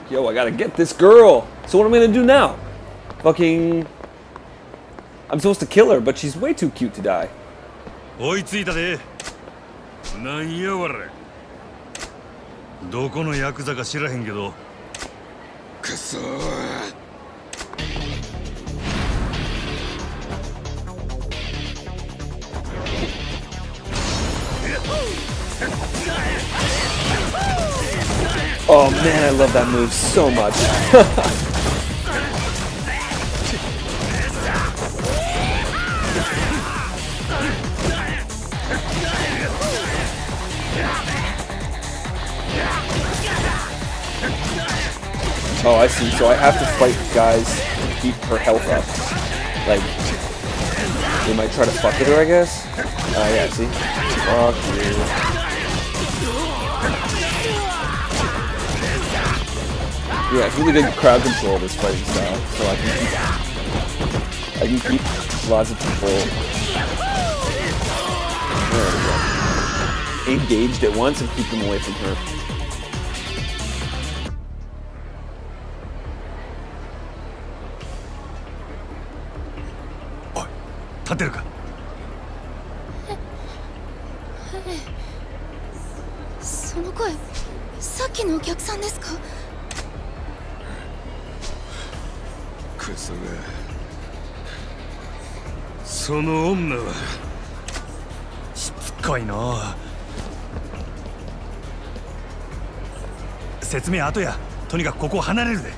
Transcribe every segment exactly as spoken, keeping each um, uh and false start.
Yo, I gotta get this girl. So what am I gonna do now? Fucking... I'm supposed to kill her, but she's way too cute to die. 追いついたで。なんやわれ。どこのヤクザか知らへんけど。くそー。 Oh man, I love that move so much. Oh, I see. So I have to fight guys to keep her health up. Like, they might try to fuck with her, I guess. Uh, yeah, see? Fuck you. Yeah, it's really good crowd control, this fighting style. So I can keep, I can keep lots of people engaged at once and keep them away from her. Oh, 立てるか。 その声、さっきのお客さんですか？ クソが。その女はしつこいな。説明後や。とにかくここを離れるで。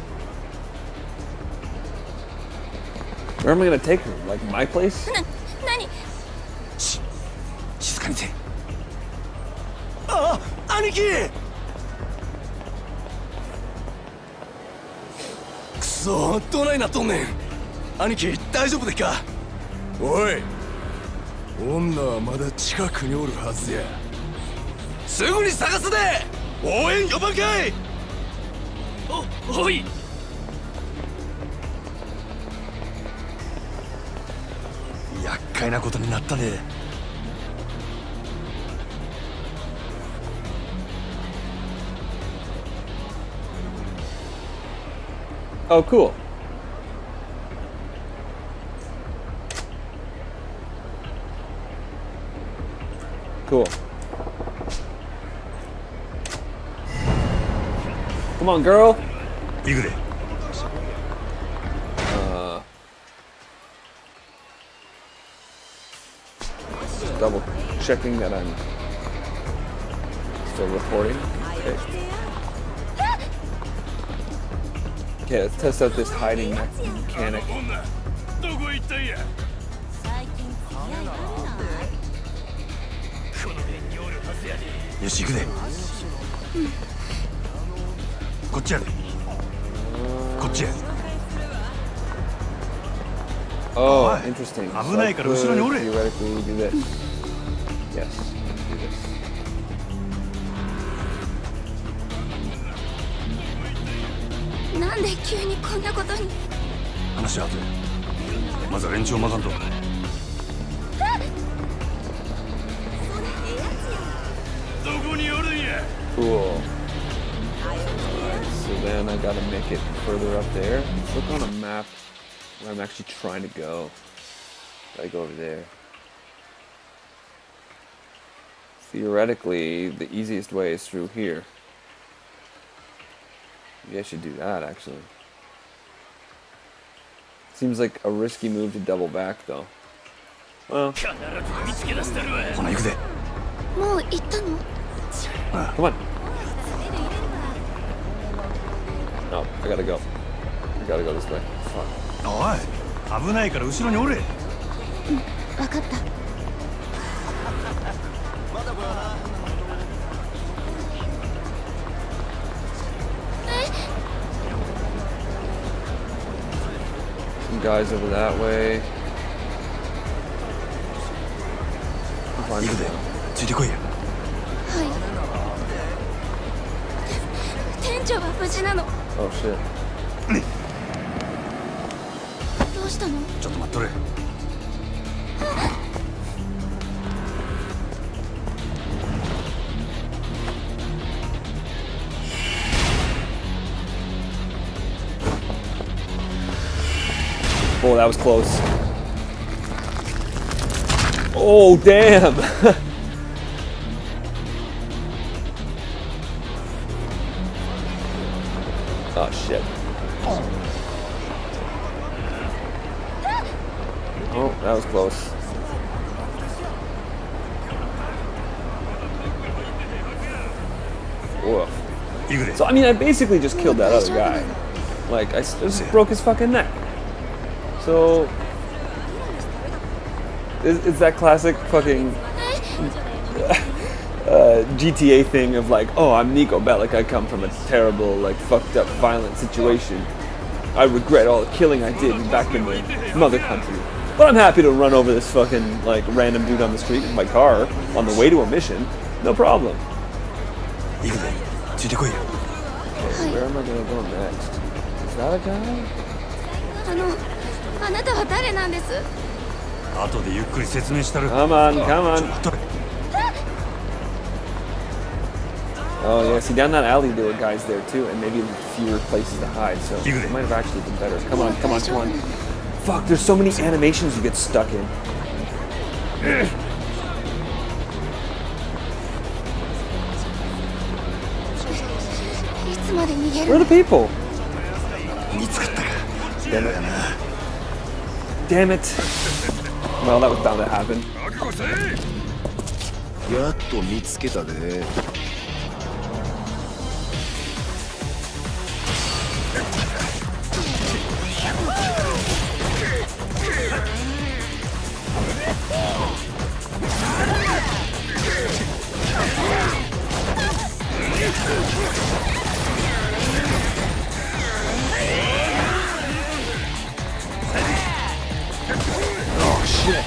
Where am I gonna take her? Like my place? な、何？ し、静かにせ。ああ、兄貴。くそ、どないなっとんねん。兄貴、大丈夫でっか。おい、女はまだ近くにおるはずや。すぐに探すで。応援呼ばんかい。お、おい。厄介なことになったね。 Oh, cool. Cool. Come on, girl. 行くで。 Uh, just double checking that I'm still recording. Okay. Okay, let's test out this hiding mechanic. どこ行ったんや。よし、行くで。こっちやで。こっちや。 Oh, interesting. 危ないから後ろにおれ。 Theoretically do this. Yes, do this. なんで急にこんなことに。 話は後や。まずは連中をまかんと。 Cool. Alright, so then I gotta make it further up there. Let's look on a map where I'm actually trying to go. Gotta go over there. Theoretically, the easiest way is through here. Maybe I should do that, actually. Seems like a risky move to double back, though. Well. Come on. No, I gotta go. I gotta go this way. Fuck. おい、危ないから後ろにおれ。うん、 わかった。 Some guys over that way. Find them. ついてこいや。 店長は無事なの。 Oh shit. どうしたの？ ちょっと待っとれ。 Oh, that was close. Oh, damn! Oh, shit. Oh, that was close. Woof. So, I mean, I basically just killed that other guy. Like, I just broke his fucking neck. So, it's, it's that classic fucking uh, G T A thing of like, oh, I'm Niko Bellic, I come from a terrible, like, fucked up, violent situation. I regret all the killing I did back in the mother country. But I'm happy to run over this fucking, like, random dude on the street with my car on the way to a mission. No problem. Okay, where am I gonna go next? Is that a guy? Come on, come on. Oh yeah, see, down that alley there were guys there too, and maybe fewer places to hide, so it might have actually been better. Come on, come on, come on. Fuck, there's so many animations you get stuck in. Where are the people? Damn it. Damn it. Well, that was bound to happen. Oh shit.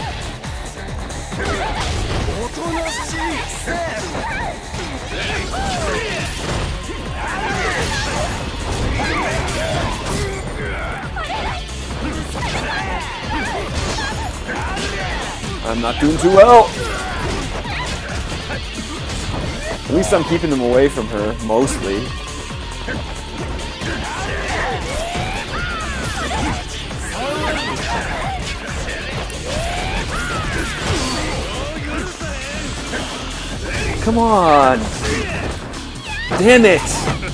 I'm not doing too well. At least I'm keeping them away from her, mostly. Come on! Damn it!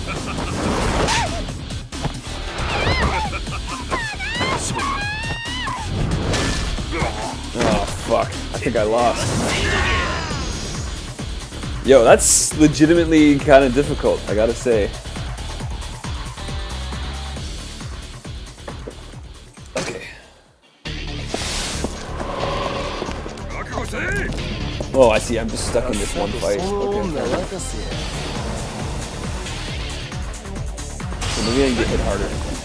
Oh fuck, I think I lost. Yo, that's legitimately kind of difficult, I gotta say. Okay. Oh, I see, I'm just stuck in this one fight. Okay. So maybe I can get hit harder.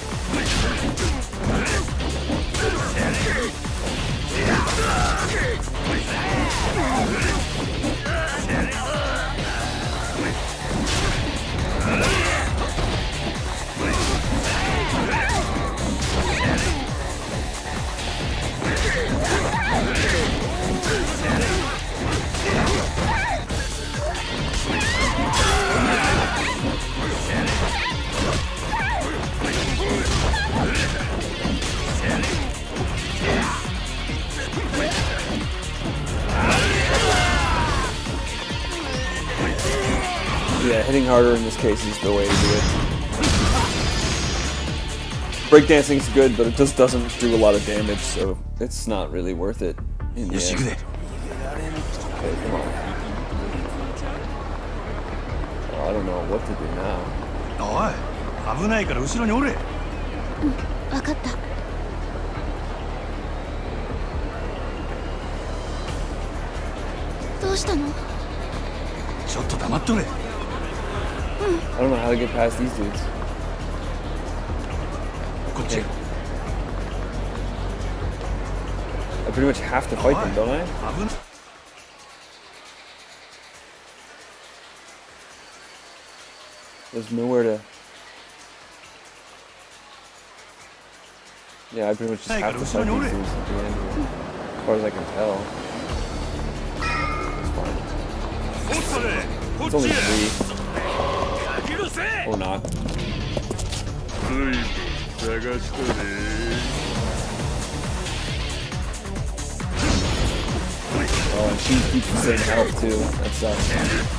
Yeah, hitting harder in this case is the way to do it. Breakdancing is good, but it just doesn't do a lot of damage, so it's not really worth it in the end. Okay, come on. Oh, I don't know what to do now. I don't know how to get past these dudes. Okay. I pretty much have to fight them, don't I? There's nowhere to... Yeah, I pretty much just have to fight these dudes at the end here. As far as I can tell. It's fine. It's only three. Or not. Oh, and she keeps the same health too. That sucks.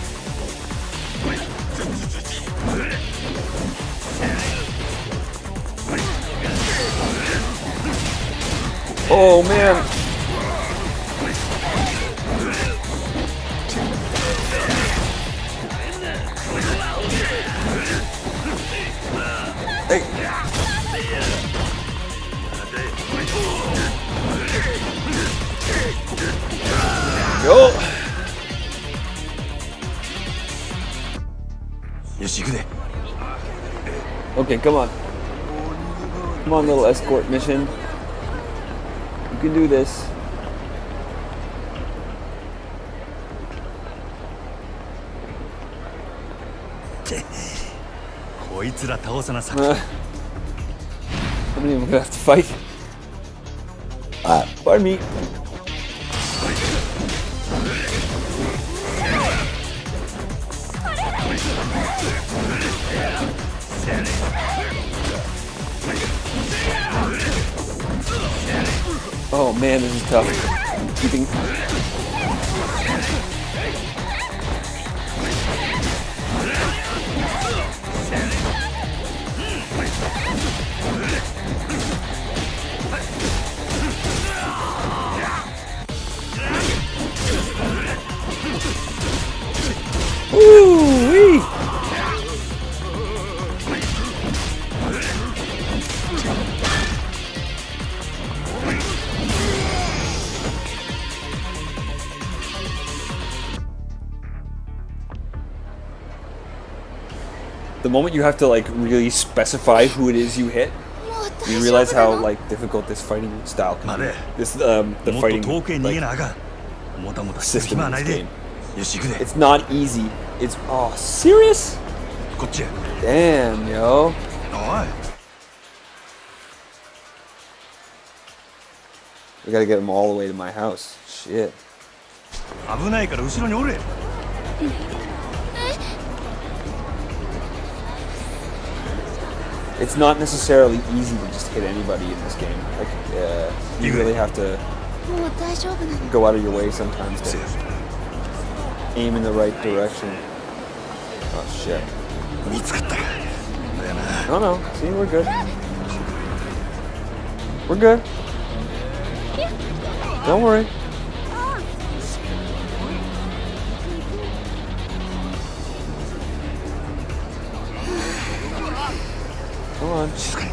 Oh man! Hey! Go! Okay, come on. Come on, little escort mission. You can do this. Uh, I'm not even gonna have to fight. Ah, pardon me. Oh man, this is tough. Keeping. Woo-wee! The moment you have to like really specify who it is you hit, you realize how like difficult this fighting style can be. This um the fighting like, system in this game. It's not easy. It's oh serious? Damn, yo. We gotta get them all the way to my house. Shit. It's not necessarily easy to just hit anybody in this game. Like, uh, you really have to go out of your way sometimes to aim in the right direction. Oh shit. No, no. See, we're good. We're good. Don't worry. Come on. I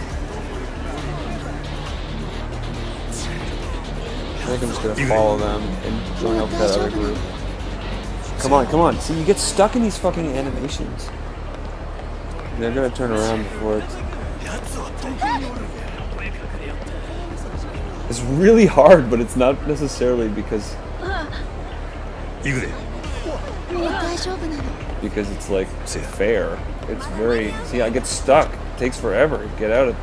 think I'm just gonna follow them and join up with that other group. Come on, come on. See, you get stuck in these fucking animations. They're gonna turn around before it's... It's really hard, but it's not necessarily because... Because it's like fair. It's very... See, I get stuck. It takes forever to get out of...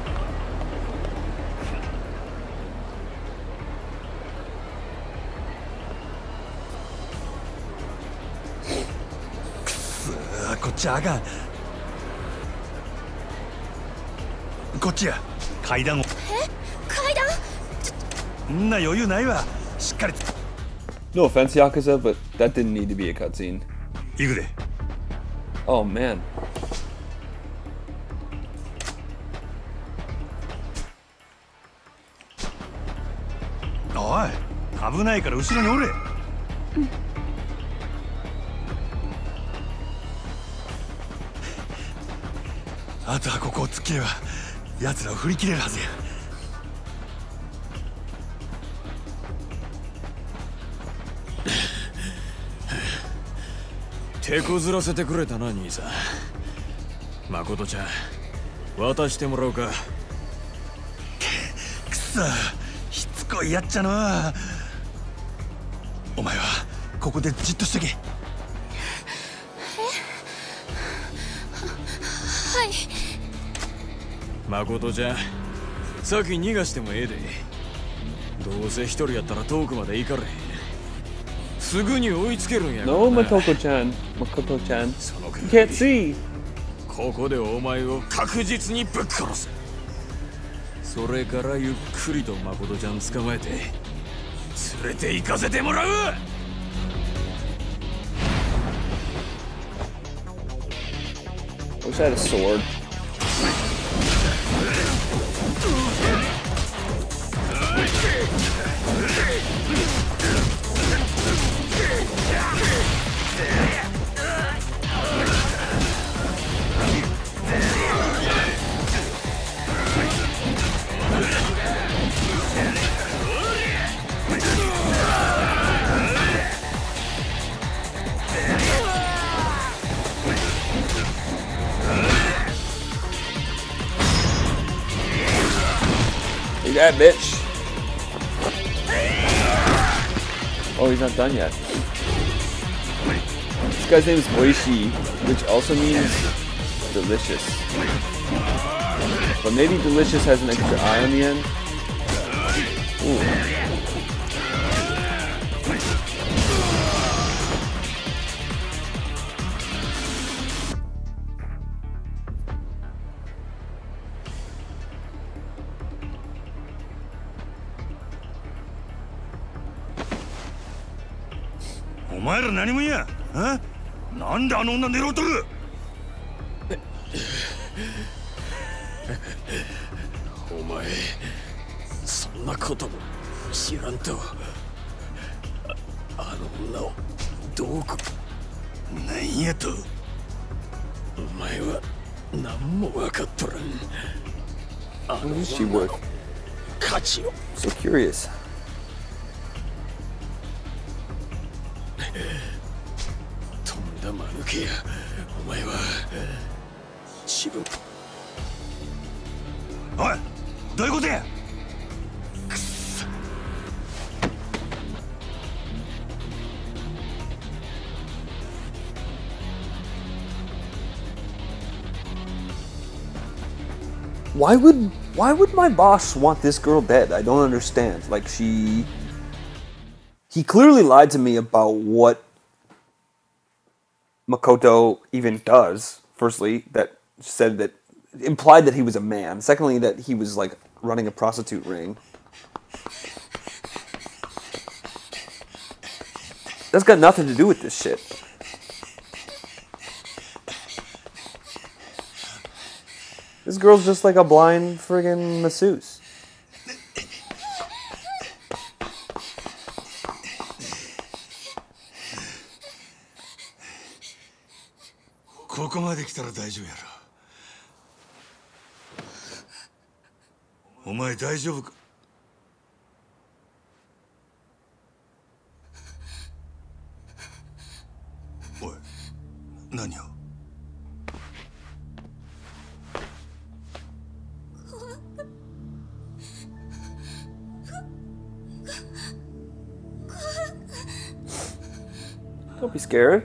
No offense, Yakuza, but that didn't need to be a cutscene. Oh man. Makoto-chan, 先逃がしてもええで。どうせ一人やったら遠くまで行かれへん。すぐに追いつけるんやからな。 No, Makoto-chan. Makoto-chan. You can't see. ここでお前を確実にぶっ殺す。それからゆっくりとMakoto-chan捕まえて連れて行かせてもらう。 I wish I had a sword. Take that, bitch. Oh, he's not done yet. This guy's name is Oishi, which also means delicious. But maybe delicious has an extra I on the end. Ooh. What is she worth? So curious. Why would why would my boss want this girl dead? I don't understand. Like, she he clearly lied to me about what Makoto even does. Firstly, that said that implied that he was a man. Secondly, that he was like running a prostitute ring. That's got nothing to do with this shit. This girl's just like a blind friggin' masseuse. Don't be scared.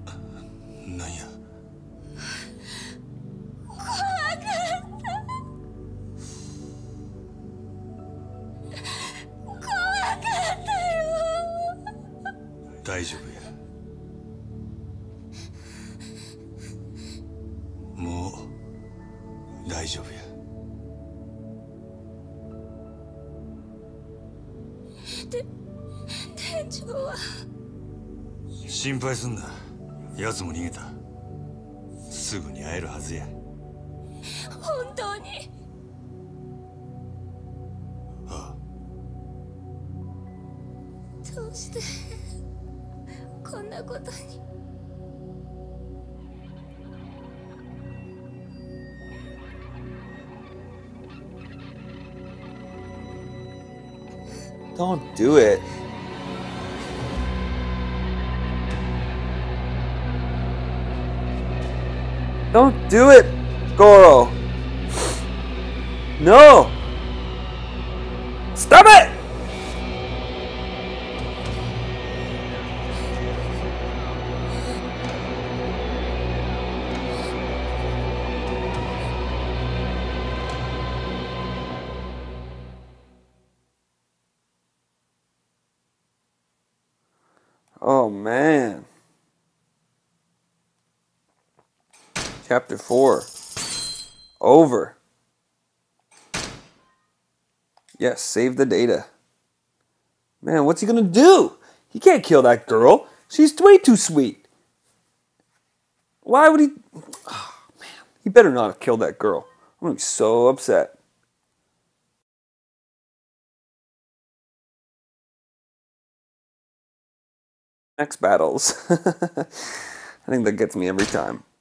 Don't do it. Don't do it, Goro. No. Stop it. Oh, man. Chapter four. Over. Yes, save the data. Man, what's he gonna do? He can't kill that girl. She's way too sweet. Why would he... Oh, man. better not have killed that girl. I'm gonna be so upset. Next battles. I think that gets me every time.